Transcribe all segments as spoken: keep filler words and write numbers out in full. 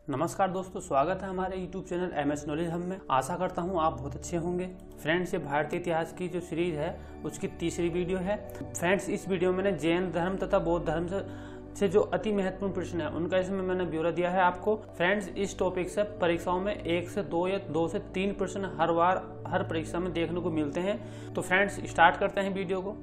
नमस्कार दोस्तों, स्वागत है हमारे YouTube channel M S knowledge hub में। आशा करता हूँ आप बहुत अच्छे होंगे। फ्रेंड्स, ये भारतीय इतिहास की जो सीरीज है उसकी तीसरी वीडियो है। फ्रेंड्स, इस वीडियो में मैंने जैन धर्म तथा बौद्ध धर्म से, से जो अति महत्वपूर्ण प्रश्न है उनका इसमें मैंने ब्यौरा दिया है आपको। फ्रेंड्स, इस टॉपिक से परीक्षाओं में एक से दो या दो से तीन प्रश्न हर बार हर परीक्षा में देखने को मिलते हैं। तो फ्रेंड्स, स्टार्ट करते हैं वीडियो को।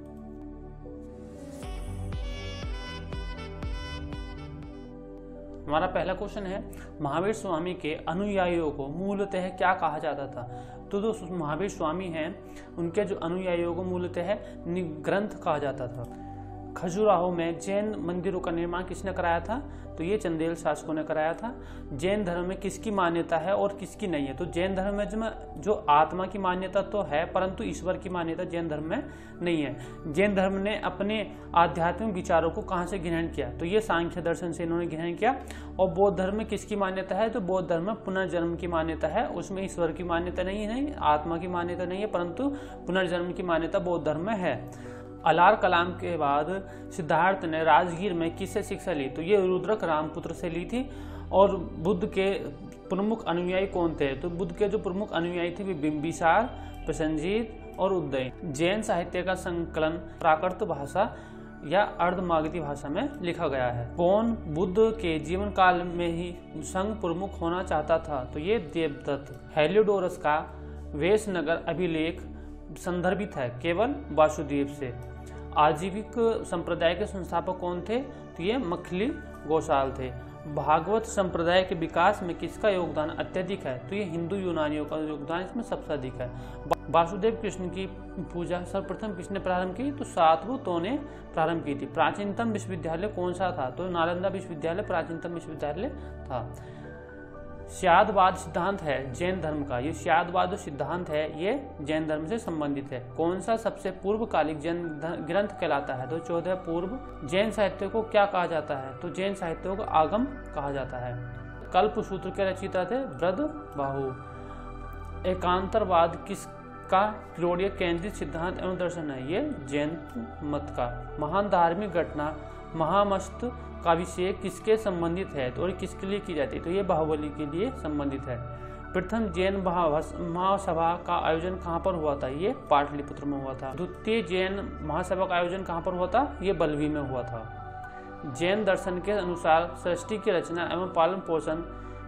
हमारा पहला क्वेश्चन है, महावीर स्वामी के अनुयायियों को मूलतः क्या कहा जाता था? तो जो महावीर स्वामी हैं उनके जो अनुयायियों को मूलतः निग्रंथ कहा जाता था। खजुराहो में जैन मंदिरों का निर्माण किसने कराया था? तो ये चंदेल शासकों ने कराया था। जैन धर्म में किसकी मान्यता है और किसकी नहीं है? तो जैन धर्म में जो आत्मा की मान्यता तो है, परंतु ईश्वर की मान्यता जैन धर्म में नहीं है। जैन धर्म ने अपने आध्यात्मिक विचारों को कहाँ से ग्रहण किया? तो ये सांख्य दर्शन से इन्होंने ग्रहण किया। और बौद्ध धर्म में किसकी मान्यता है? तो बौद्ध धर्म में पुनर्जन्म की मान्यता है। उसमें ईश्वर की मान्यता नहीं है, आत्मा की मान्यता नहीं है, परंतु पुनर्जन्म की मान्यता बौद्ध धर्म में है। अलार कलाम के बाद सिद्धार्थ ने राजगीर में किससे शिक्षा ली? तो ये रुद्रक रामपुत्र से ली थी। और बुद्ध के प्रमुख अनुयायी कौन थे? तो बुद्ध के जो प्रमुख अनुयायी थे वे बिंबिसार, प्रसेनजीत और उदय। जैन साहित्य का संकलन प्राकृत भाषा या अर्धमागधी भाषा में लिखा गया है। कौन बुद्ध के जीवन काल में ही संघ प्रमुख होना चाहता था? तो ये देवदत्त। हेलियोडोरस का वेशनगर अभिलेख संदर्भित है केवल वासुदेव से। आजीविक संप्रदाय के संस्थापक कौन थे? तो ये मखली गोसाल थे। भागवत संप्रदाय के विकास में किसका योगदान अत्यधिक है? तो ये हिंदू यूनानियों का योगदान इसमें सबसे अधिक है। वासुदेव कृष्ण की पूजा सर्वप्रथम किसने प्रारंभ की? तो सातवतों ने प्रारंभ की थी। प्राचीनतम विश्वविद्यालय कौन सा था? तो नालंदा विश्वविद्यालय प्राचीनतम विश्वविद्यालय था। स्यादवाद सिद्धांत है जैन धर्म का। ये स्यादवाद जो सिद्धांत है ये जैन धर्म से संबंधित है। कौन सा सबसे पूर्वकालिक जैन ग्रंथ कहलाता है? तो चौदह पूर्व। जैन साहित्य को क्या कहा जाता है? तो जैन साहित्य को आगम कहा जाता है। कल्पसूत्र के रचयिता थे ब्रजबाहु। एकांतरवाद किसका क्रोड़ीय केंद्रित सिद्धांत एवं दर्शन है? ये जैन मत का। महान धार्मिक घटना महामस्त का अभिषेक किसके संबंधित है? तो और किसके लिए की जाती है? तो ये बाहुबली के लिए संबंधित है। प्रथम जैन महासभा का आयोजन कहाँ पर हुआ था? ये पाटलिपुत्र में हुआ था। द्वितीय जैन महासभा का आयोजन कहाँ पर हुआ था? ये बल्लवी में हुआ था। जैन दर्शन के अनुसार सृष्टि की रचना एवं पालन पोषण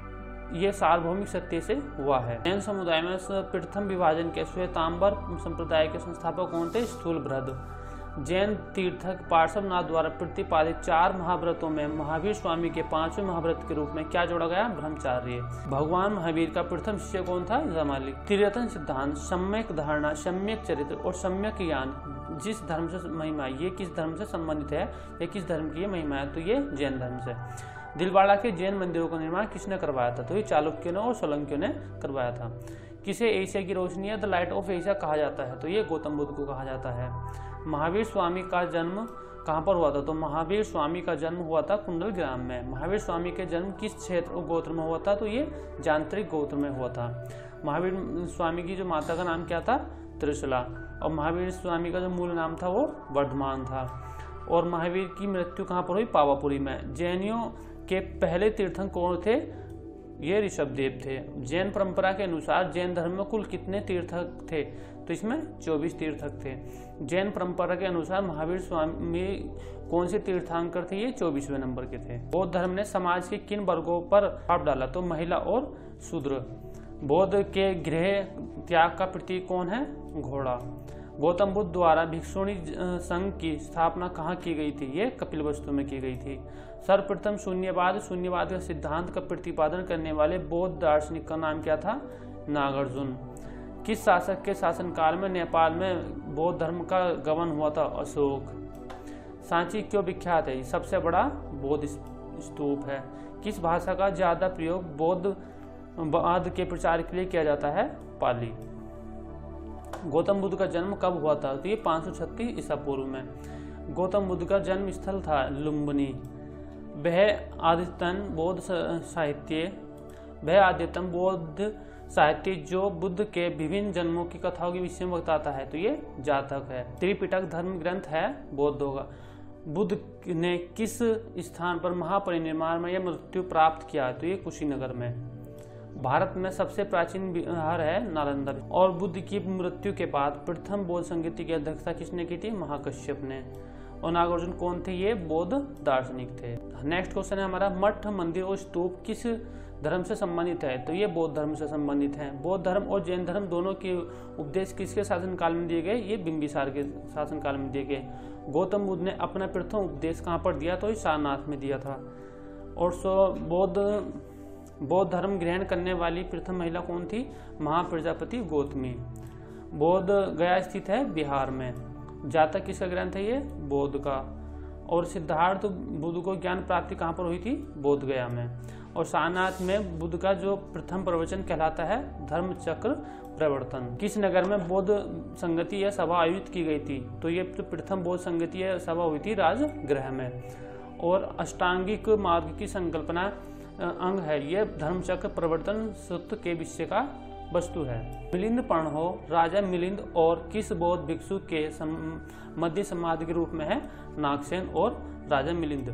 ये सार्वभौमिक सत्य से हुआ है। जैन समुदाय में प्रथम विभाजन के श्वेतांबर संप्रदाय के संस्थापक कौन थे? स्थूलभ्रद। जैन तीर्थक पार्श्वनाथ द्वारा प्रतिपादित चार महाव्रतों में महावीर स्वामी के पांचवें महाव्रत के रूप में क्या जोड़ा गया? ब्रह्मचार्य। भगवान महावीर का प्रथम शिष्य कौन था? जमाली। त्रिरत्न सिद्धांत, सम्यक धारणा, सम्यक चरित्र और सम्यक ज्ञान जिस धर्म से महिमा, ये किस धर्म से संबंधित है? ये किस धर्म की महिमा है? तो ये जैन धर्म से। दिलवाड़ा के जैन मंदिरों का निर्माण किसने करवाया था? तो ये चालुक्यों ने और सोलंकियों ने करवाया था। किसे एशिया की रोशनी या द लाइट ऑफ एशिया कहा जाता है? तो ये गौतम बुद्ध को कहा जाता है। महावीर स्वामी का जन्म कहाँ पर हुआ था? तो महावीर स्वामी का जन्म हुआ था कुंडल ग्राम में। महावीर स्वामी के जन्म किस क्षेत्र और गोत्र में हुआ था? तो ये जांत्रिक गोत्र में हुआ था। महावीर स्वामी की जो माता का नाम क्या था? त्रिशला। और महावीर स्वामी का जो मूल नाम था वो वर्धमान था। और महावीर की मृत्यु कहाँ पर हुई? पावापुरी में। जैनियों के पहले तीर्थंकर कौन थे? ये ऋषभदेव थे। जैन परंपरा के अनुसार जैन धर्म में कुल कितने तीर्थक थे? तो इसमें चौबीस तीर्थक थे। जैन परंपरा के अनुसार महावीर स्वामी कौन से तीर्थंकर थे? ये चौबीसवें नंबर के थे। बौद्ध धर्म ने समाज के किन वर्गों पर प्रभाव डाला? तो महिला और शूद्र। बौद्ध के गृह त्याग का प्रतीक कौन है? घोड़ा। गौतम बुद्ध द्वारा भिक्षुणी संघ की स्थापना कहाँ की गई थी? ये कपिलवस्तु में की गई थी। सर्वप्रथम शून्यवाद शून्यवाद का सिद्धांत का प्रतिपादन करने वाले बौद्ध दार्शनिक का नाम क्या था? नागार्जुन। किस शासक के शासनकाल में नेपाल में बौद्ध धर्म का गमन हुआ था? अशोक। सांची क्यों विख्यात है? सबसे बड़ा बौद्ध स्तूप है। किस भाषा का ज्यादा प्रयोग बौद्ध वाद के प्रचार के लिए किया जाता है? पाली। गौतम बुद्ध का जन्म कब हुआ था? तो ये पाँच सौ छत्तीस ईसा पूर्व में। गौतम बुद्ध का जन्म स्थल था लुम्बिनी। वह आदितन बौद्ध साहित्य वह आद्यतम बौद्ध साहित्य जो बुद्ध के विभिन्न जन्मों की कथाओं के विषय में बताता है? तो ये जातक है। त्रिपिटक धर्म ग्रंथ है बौद्धों का। बुद्ध ने किस स्थान पर महापरिनिर्वाण में यह मृत्यु प्राप्त किया? तो ये कुशीनगर में। भारत में सबसे प्राचीन बिहार है नालंदा। और बुद्ध की मृत्यु के बाद प्रथम बौद्ध संगीति की अध्यक्षता किसने की थी? महाकश्यप ने। और नागार्जुन कौन थे? ये बौद्ध दार्शनिक थे। नेक्स्ट क्वेश्चन है हमारा, मठ, मंदिर और स्तूप किस धर्म से संबंधित है? तो ये बौद्ध धर्म से संबंधित है। बौद्ध धर्म और जैन धर्म दोनों के उपदेश किसके शासनकाल में दिए गए? ये बिंबिसार के शासनकाल में दिए गए। गौतम बुद्ध ने अपना प्रथम उपदेश कहाँ पर दिया? तो सारनाथ में दिया था। और सो बौद्ध बौद्ध धर्म ग्रहण करने वाली प्रथम महिला कौन थी? महाप्रजापति गौतमी। बौद्ध गया स्थित है बिहार में। जातक किसका ग्रंथ है? ये बौद्ध का। और सिद्धार्थ बुद्ध को ज्ञान प्राप्ति कहाँ पर हुई थी? बोध गया में। और सारनाथ में बुद्ध का जो प्रथम प्रवचन कहलाता है धर्म चक्र प्रवर्तन। किस नगर में बौद्ध संगति या सभा आयोजित की गई थी? तो ये प्रथम बौद्ध संगति या सभा हुई थी राजगृह में। और अष्टांगिक मार्ग की संकल्पना अंग है, ये धर्मचक्र प्रवर्तन सूत्र के विषय का वस्तु है। मिलिंद पढ़ो राजा मिलिंद और किस बौद्ध भिक्षु के मध्य समाधि के रूप में है? नागसेन और राजा मिलिंद।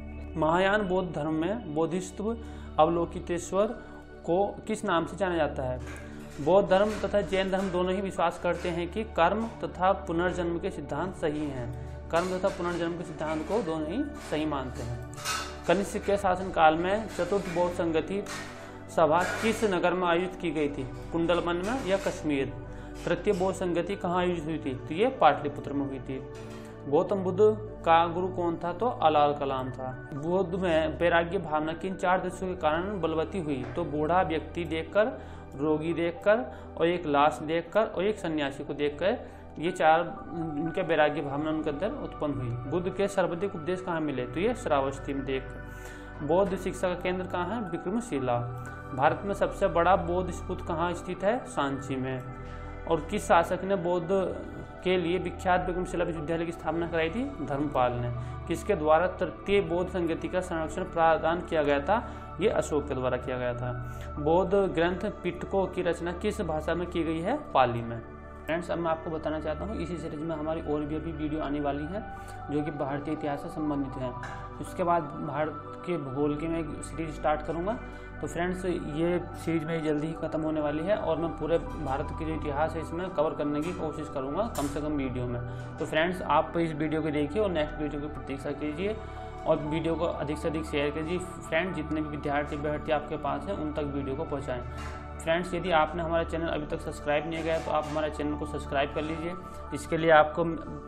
महायान बौद्ध धर्म में बोधिसत्व अवलोकितेश्वर को किस नाम से जाना जाता है? बौद्ध धर्म तथा जैन धर्म दोनों ही विश्वास करते हैं कि कर्म तथा पुनर्जन्म के सिद्धांत सही हैं। कर्म तथा पुनर्जन्म के सिद्धांत को दोनों ही सही मानते हैं। कनिष्क के शासनकाल में चतुर्थ बौद्ध संगति सभा किस नगर में आयोजित की गई थी? कुंडलवन में या कश्मीर? तृतीय बौद्ध संगति कहाँ आयोजित हुई थी? तो ये पाटलिपुत्र में हुई थी। गौतम बुद्ध का गुरु कौन था? तो अलाल कलाम था। बुद्ध में वैराग्य भावना किन चार दृश्यों के कारण बलवती हुई? तो बूढ़ा व्यक्ति देखकर, रोगी देखकर, और एक लाश देखकर, और एक सन्यासी को देखकर, ये चार उनके वैराग्य भावना उनके अंदर उत्पन्न हुई। बुद्ध के सर्वाधिक उपदेश कहाँ मिले? तो ये श्रावस्ती में देख। बौद्ध शिक्षा का केंद्र कहाँ है? विक्रमशिला। भारत में सबसे बड़ा बौद्ध स्तूप कहाँ स्थित है? सांची में। और किस शासक ने बौद्ध के लिए विख्यात विक्रमशिला विश्वविद्यालय की स्थापना कराई थी? धर्मपाल ने। किसके द्वारा तृतीय बौद्ध संगति का संरक्षण प्रदान किया गया था? ये अशोक के द्वारा किया गया था। बौद्ध ग्रंथ पिटकों की रचना किस भाषा में की गई है? पाली में। फ्रेंड्स, अब मैं आपको बताना चाहता हूँ इसी सीरीज में हमारी और भी अभी वीडियो आने वाली है जो कि भारतीय इतिहास से संबंधित है। उसके बाद भारत के भूगोल की मैं एक सीरीज स्टार्ट करूँगा। तो फ्रेंड्स, ये सीरीज मेरी जल्दी ही खत्म होने वाली है और मैं पूरे भारत के जो इतिहास है इसमें कवर करने की कोशिश करूँगा कम से कम वीडियो में। तो फ्रेंड्स, आप इस वीडियो को देखिए और नेक्स्ट वीडियो की प्रतीक्षा कीजिए और वीडियो को अधिक से अधिक शेयर कीजिए। फ्रेंड्स, जितने भी विद्यार्थी अभ्यर्थी आपके पास हैं उन तक वीडियो को पहुँचाएँ। फ्रेंड्स, यदि आपने हमारा चैनल अभी तक सब्सक्राइब नहीं किया है तो आप हमारे चैनल को सब्सक्राइब कर लीजिए। इसके लिए आपको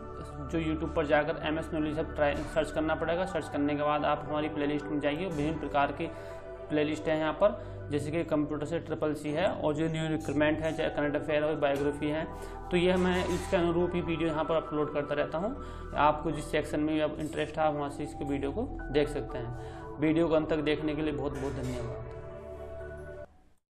जो यूट्यूब पर जाकर M S knowledge hub try search करना पड़ेगा। सर्च करने के बाद आप हमारी प्लेलिस्ट में जाइए। विभिन्न प्रकार की प्लेलिस्ट है यहाँ पर, जैसे कि कंप्यूटर से ट्रिपल सी है और जो न्यू रिक्रूटमेंट है, चाहे करंट अफेयर और बायोग्राफी है, तो यह मैं इसके अनुरूप ही वीडियो यहाँ पर अपलोड करता रहता हूँ। आपको जिस सेक्शन में इंटरेस्ट है आप वहाँ से इसके वीडियो को देख सकते हैं। वीडियो को अंत तक देखने के लिए बहुत बहुत धन्यवाद।